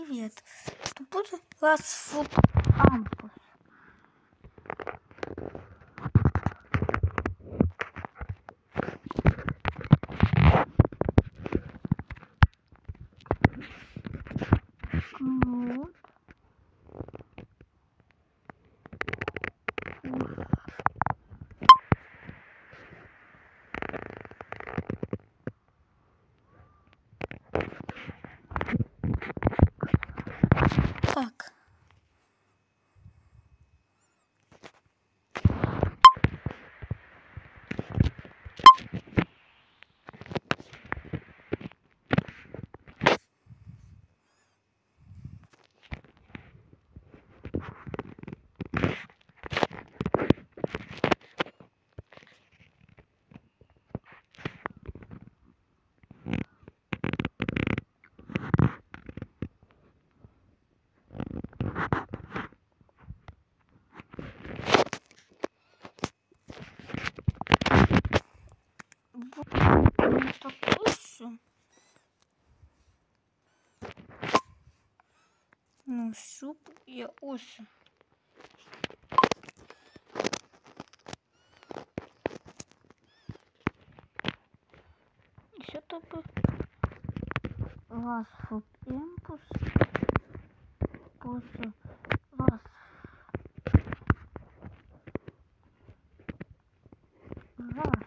привет. Это будет Last Food Campus. Вот. Так. Вот такой все. Ну, суп и оси. Еще такой Last Food Campus. После вас. Раз.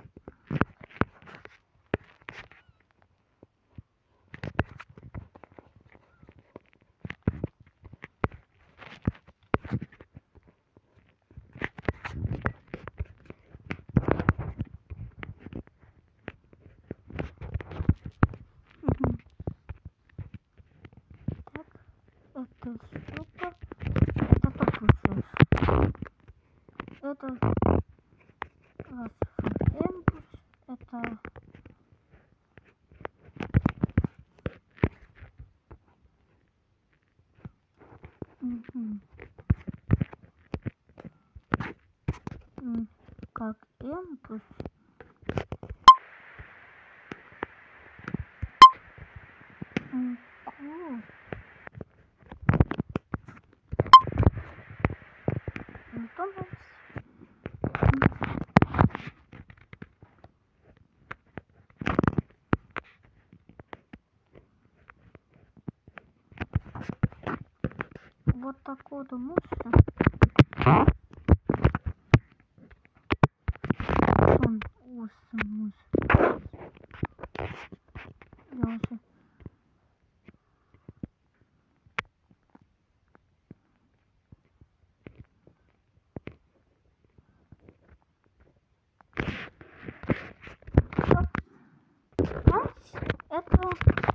Это супер. Это такой соус. Это Last Food Campus. Это как Эмпус. Вот такой мусор. Он острый мусор. Я уже. Это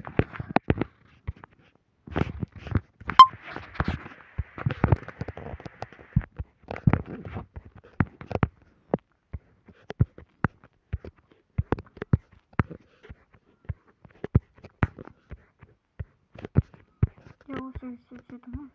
я уже сидит мусор.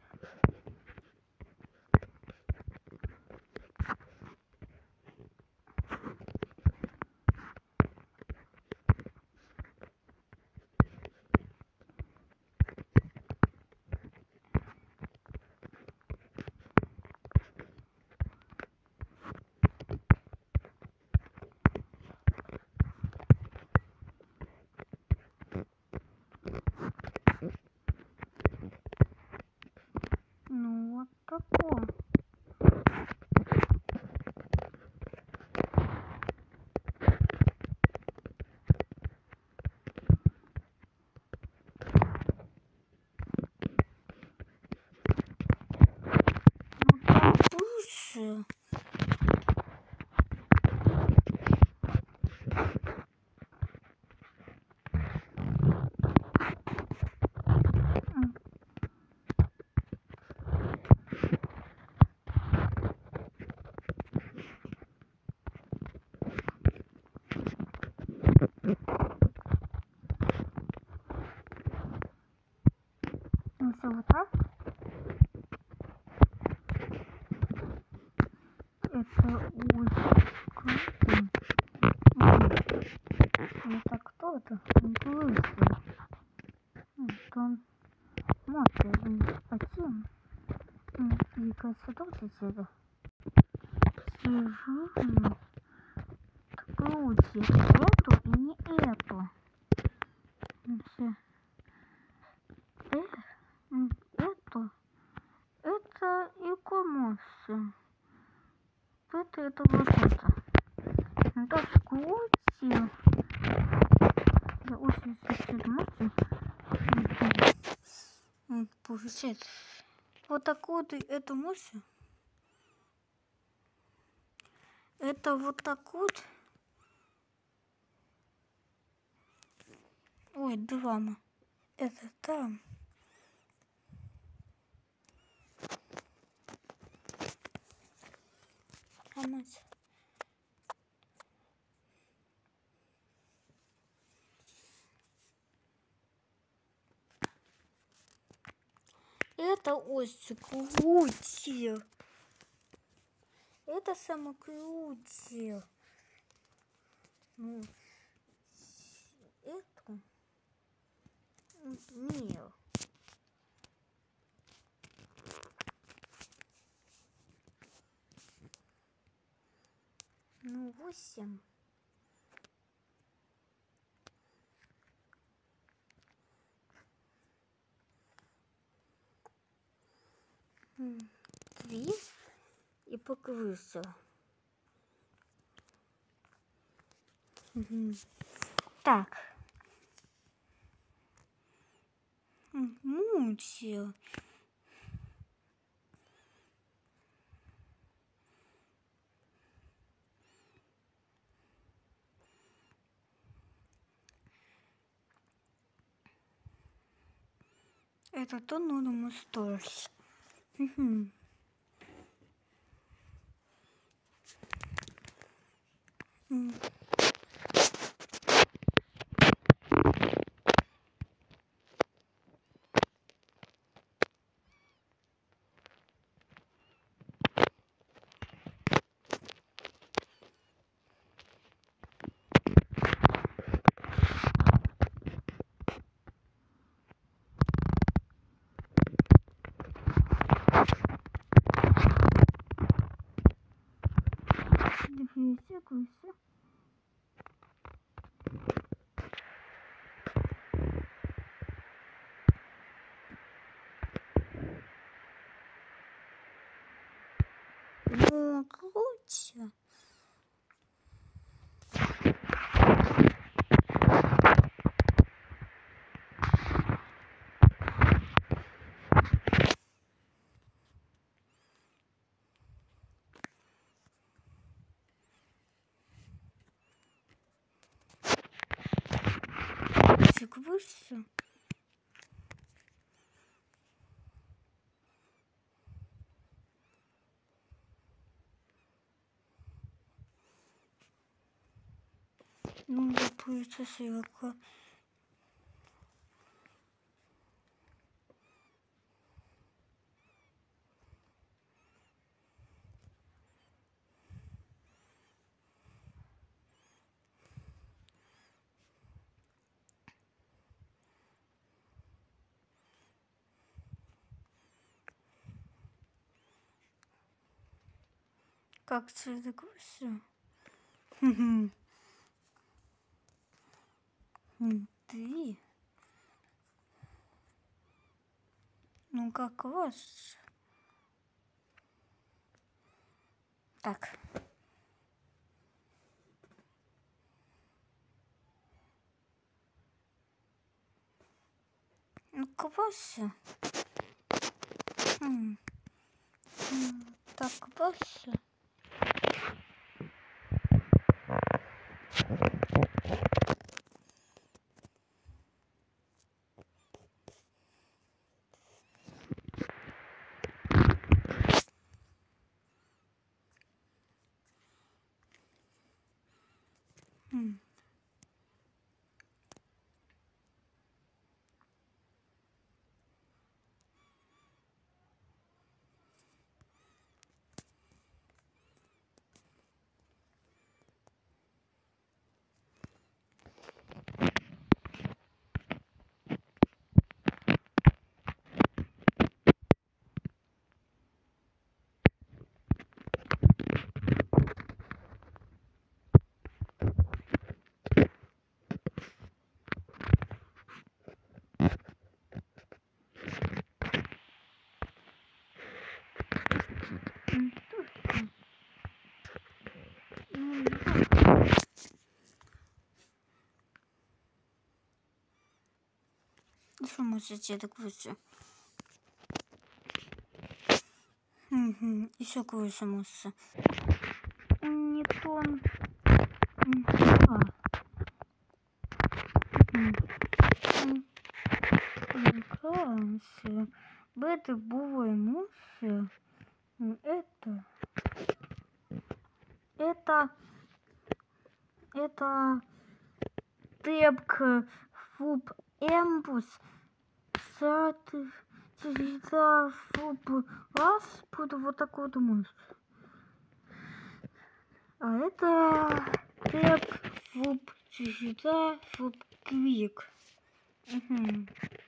Ну вот такой. Лучше. Ну все вот так. Это узко. Это кто-то? Он лысый. Вот он. Моци один. Двигается тоже сюда. Сижу, крутит эту и не эту. Все. Эту. Это и комусь. Это вот это. Да, скрутил. Я очень хочу можете. Получается. Вот такую ты эту можешь. Это вот так вот. Ой, драма. Это там. А мать. Это очень крутил. Это самое крутил. Ну, это мир. Ну, 8. Три и покрылся. Так. Мучил. Это то нужно сторож. Дивіться. Ну, круче. Круче. Ну, получится легко. Как это все? Ты? Ну, как вас? Так. Ну, кваса. Так, кваса. тоже можете докрутить. Угу. Еще кое-что можете. Не то. Прекрасно. Это было мусы. Это трепка фуб эмбус. Всегда фуб раз буду вот такой вот мусь. А это треп фуб всегда фуб квик. Угу.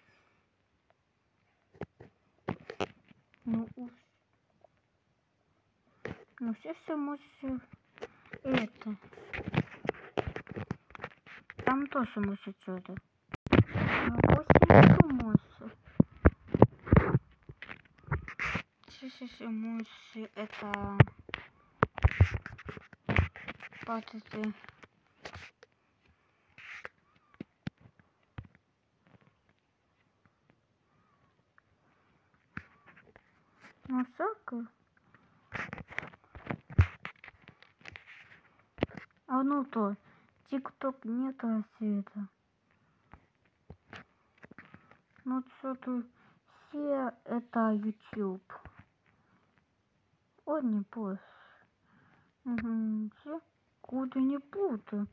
Ну все можете это. Там тоже можете что-то. Очень можете. Все можете это. Патриты. Ну всякое. А ну то, ТикТок нет света. Ну что-то все это YouTube. О, не пост. Угу. Куда не буду.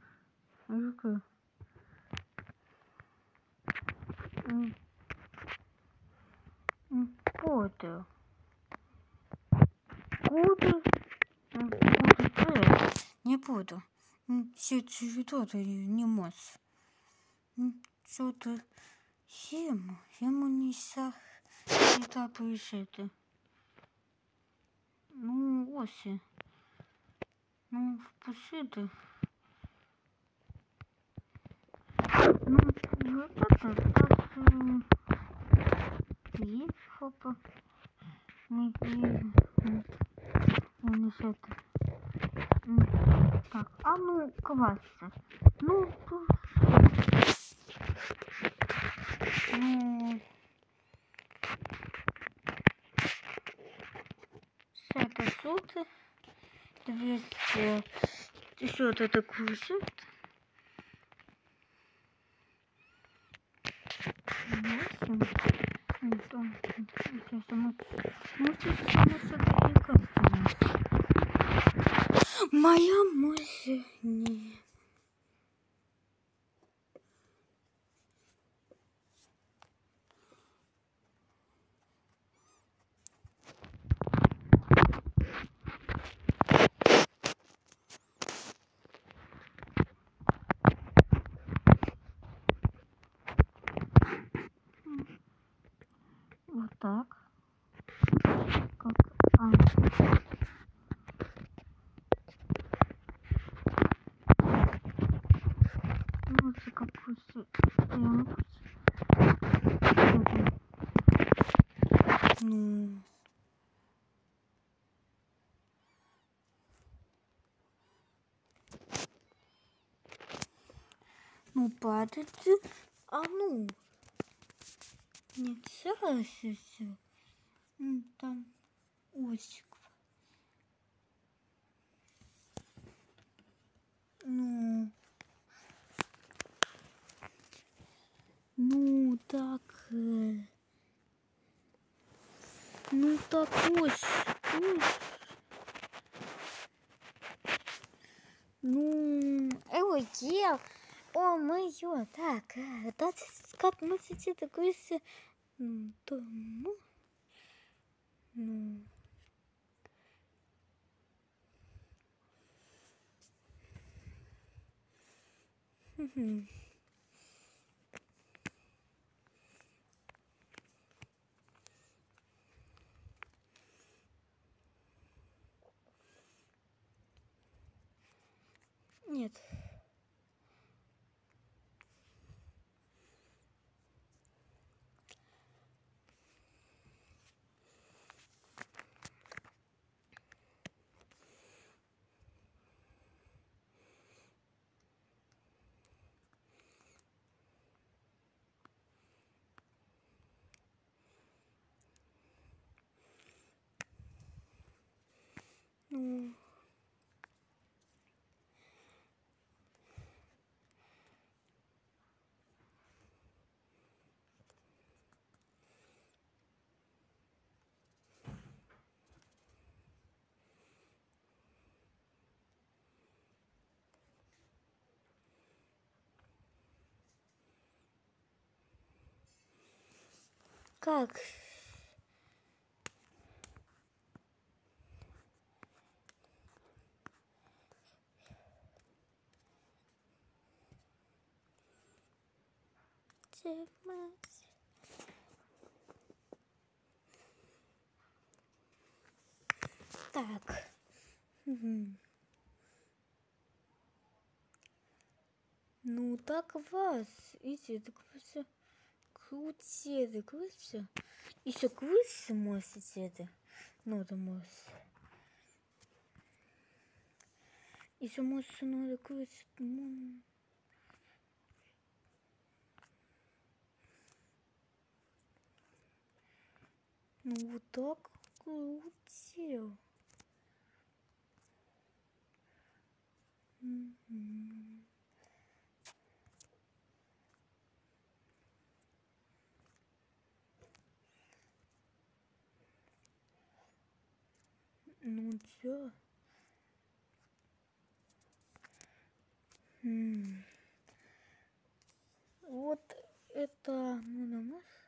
Буду. Буду. Не буду. Все что-то не можешь. Что-то ему не так решит. Ну, осень. Ну, впусти. Ну, вот это так и хопа. Не это. Так, а ну, классно. Ну, это сутки. 200. Еще вот это кусок. Моя мысль не. Вот так. Как? Вот какой-то. Ну. Ну, падайте. А ну. Не целостно все. Там осик. Ну так. Ну так ось. Ну, дел. О, моё, так, как мы сейчас такой то, Нет. Как? Так. Ну так вас. Иди, так все крути, так все. Еще крысы можете это. Ну да может. Еще может надо крысы. Ну вот так крутил. Ну чё? Вот это, ну, на нас.